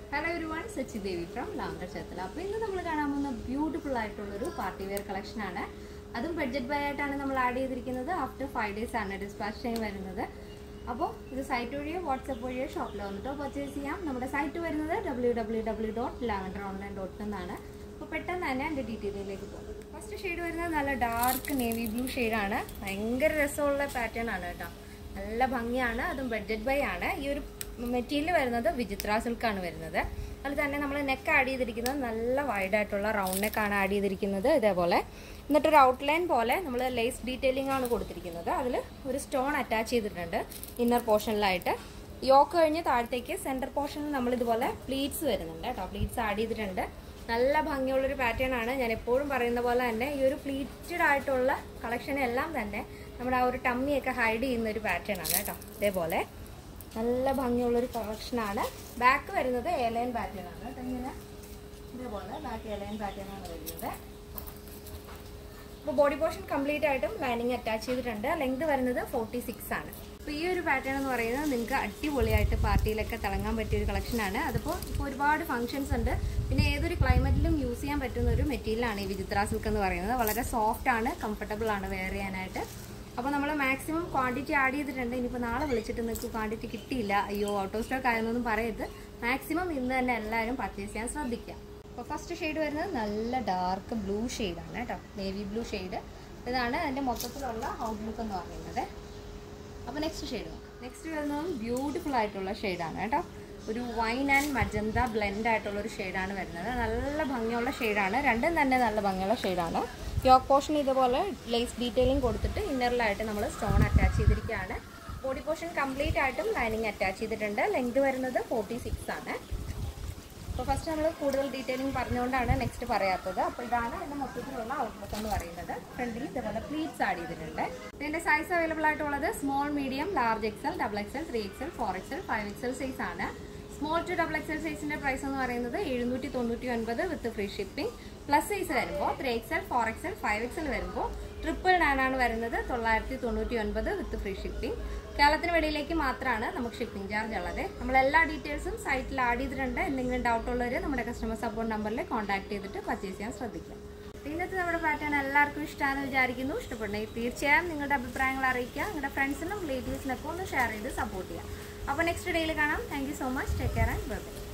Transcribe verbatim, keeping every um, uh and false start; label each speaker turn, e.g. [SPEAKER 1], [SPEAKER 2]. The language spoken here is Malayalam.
[SPEAKER 1] Hello everyone, Sachi Devi from Lavender Chethala. Now, we will see a beautiful party wear collection. That is budget buy after five days dispatch time. Now, this site is WhatsApp or shop. Purchase our site is w w w dot lavender online dot com. Now, detail. First shade is a dark navy blue shade. It's a pattern. It's budget buy. Material is Vijitra silk. That's why we neck add a wide round neck add the outline lace detailing a stone attached inner portion light. Yoke center portion pleats pleats add നല്ല ഭംഗിയുള്ള ഒരു പാറ്റേൺ ആണ് ഞാൻ എപ്പോഴും പറയുന്ന പോലെ തന്നെ ഈ ഒരു പ്ലീറ്റഡ് ആയിട്ടുള്ള കളക്ഷൻ എല്ലാം തന്നെ നമ്മുടെ ആ ഒരു ടമ്മി ഒക്കെ ഹൈഡ് ചെയ്യുന്ന ഒരു പാറ്റേൺ ആണ് ട്ടോ ഇതേപോലെ നല്ല ഭംഗിയുള്ള ഒരു കളക്ഷൻ ആണ് ബാക്ക് വരുന്നത് എ ലൈൻ പാറ്റേൺ ആണ് ട്ടോ ഇങ്ങനെ ഇതേപോലെ ബാക്ക് എ ലൈൻ പാറ്റേൺ ആണ് വരുന്നത് അപ്പോൾ ബോഡി പോർഷൻ കംപ്ലീറ്റ് ആയിട്ടും ലൈനിങ് അറ്റാച്ച് ചെയ്തിട്ടുണ്ട് ലെങ്ത് വരുന്നത് forty-six ആണ് അപ്പോൾ ഈ ഒരു പാറ്റേൺ എന്ന് പറയുന്നത് നിങ്ങൾക്ക് അടിപൊളിയായിട്ട് പാർട്ടിയിലൊക്കെ തിളങ്ങാൻ പറ്റിയ ഒരു കളക്ഷൻ ആണ് അതിപ്പോൾ ഇപ്പോൾ ഒരുപാട് ഫംഗ്ഷൻസ് ഉണ്ട് പിന്നെ ഏതൊരു ക്ലൈമറ്റിലും യൂസ് ചെയ്യാൻ പറ്റുന്ന ഒരു മെറ്റീരിയൽ ആണ് ഈ വിചിത്ര സിൽക്ക് എന്ന് പറയുന്നത് വളരെ സോഫ്റ്റ് ആണ് കംഫർട്ടബിൾ ആണ് വെയർ ചെയ്യാനായിട്ട് അപ്പോൾ നമ്മൾ മാക്സിമം ക്വാണ്ടിറ്റി ആഡ് ചെയ്തിട്ടുണ്ട് ഇനിയിപ്പോൾ നാളെ വിളിച്ചിട്ട് നിങ്ങൾക്ക് ക്വാണ്ടിറ്റി കിട്ടിയില്ല അയ്യോ ഔട്ട് ഓഫ് സ്റ്റോക്ക് ആയെന്നൊന്നും പറയരുത് മാക്സിമം ഇന്ന് തന്നെ എല്ലാവരും പർച്ചേസ് ചെയ്യാൻ ശ്രദ്ധിക്കുക അപ്പോൾ ഫസ്റ്റ് ഷെയ്ഡ് വരുന്നത് നല്ല ഡാർക്ക് ബ്ലൂ ഷെയ്ഡാണ് കേട്ടോ നേവി ബ്ലൂ ഷെയ്ഡ് ഇതാണ് അതിൻ്റെ മൊത്തത്തിലുള്ള ഔട്ട്ലുക്ക് എന്ന് പറയുന്നത് അപ്പോൾ നെക്സ്റ്റ് ഷെയ്ഡ് നെക്സ്റ്റ് വരുന്നത് ബ്യൂട്ടിഫുൾ ആയിട്ടുള്ള ഷെയ്ഡാണ് കേട്ടോ ഒരു വൈൻ ആൻഡ് മജന്ത ബ്ലെൻഡ് ആയിട്ടുള്ള ഒരു ഷെയ്ഡാണ് വരുന്നത് നല്ല ഭംഗിയുള്ള ഷെയ്ഡാണ് രണ്ടും തന്നെ നല്ല ഭംഗിയുള്ള ഷെയ്ഡാണ് യോക്ക് പോർഷൻ ഇതുപോലെ ലേസ് ഡീറ്റെയിലിംഗ് കൊടുത്തിട്ട് ഇന്നറിലായിട്ട് നമ്മൾ സ്റ്റോൺ അറ്റാച്ച് ചെയ്തിരിക്കുകയാണ് ബോഡി പോർഷൻ കംപ്ലീറ്റ് ആയിട്ടും ലൈനിങ് അറ്റാച്ച് ചെയ്തിട്ടുണ്ട് ലെങ്ത് വരുന്നത് forty-six ആണ് അപ്പോൾ ഫസ്റ്റ് നമ്മൾ കൂടുതൽ ഡീറ്റെയിലിംഗ് പറഞ്ഞുകൊണ്ടാണ് നെക്സ്റ്റ് പറയാത്തത് അപ്പോൾ ഇതാണ് ഇതിൻ്റെ മൊത്തത്തിലുള്ള ഔട്ട്ലുക്ക് എന്ന് പറയുന്നത് ഫ്രണ്ടിൽ ഇതുപോലെ പ്ലീറ്റ്സ് ആഡ് ചെയ്തിട്ടുണ്ട് ഇതിൻ്റെ സൈസ് അവൈലബിൾ ആയിട്ടുള്ളത് small medium large XL double XL three XL four XL five XL size ആണ് സ്മോൾ ടു ഡബിൾ എക്സൽ സൈസിൻ്റെ പ്രൈസ് എന്ന് പറയുന്നത് എഴുന്നൂറ്റി തൊണ്ണൂറ്റി ഒൻപത് with free shipping plus size വരുമ്പോൾ three XL four XL five XL വരുമ്പോൾ ട്രിപ്പിൾ നയൻ ആണ് വരുന്നത് തൊള്ളായിരത്തി തൊണ്ണൂറ്റി ഒൻപത് വിത്ത് ഫ്രീ ഷിപ്പിംഗ് കേരളത്തിന് വെളിയിലേക്ക് മാത്രമാണ് നമുക്ക് ഷിപ്പിംഗ് ചാർജ് ഉള്ളത് നമ്മൾ എല്ലാ ഡീറ്റെയിൽസും സൈറ്റിൽ ആഡ് ചെയ്തിട്ടുണ്ട് എന്തെങ്കിലും ഡൗട്ട് ഉള്ളവർ നമ്മുടെ കസ്റ്റമർ സപ്പോർട്ട് നമ്പറിൽ കോൺടാക്ട് ചെയ്തിട്ട് പർച്ചേസ് ചെയ്യാൻ ശ്രദ്ധിക്കുക ഇന്നത്തെ നമ്മുടെ പാറ്റേൺ എല്ലാവർക്കും ഇഷ്ടമാണെന്ന് വിചാരിക്കുന്നു ഇഷ്ടപ്പെടണമെങ്കിൽ തീർച്ചയായും നിങ്ങളുടെ അഭിപ്രായങ്ങൾ അറിയിക്കുക നിങ്ങളുടെ ഫ്രണ്ട്സിനും റിലേറ്റീവ്സിനൊക്കെ ഒന്ന് ഷെയർ ചെയ്ത് സപ്പോർട്ട് ചെയ്യുക അപ്പോൾ നെക്സ്റ്റ് ഡേയിൽ കാണാം thank you so much take care and bye by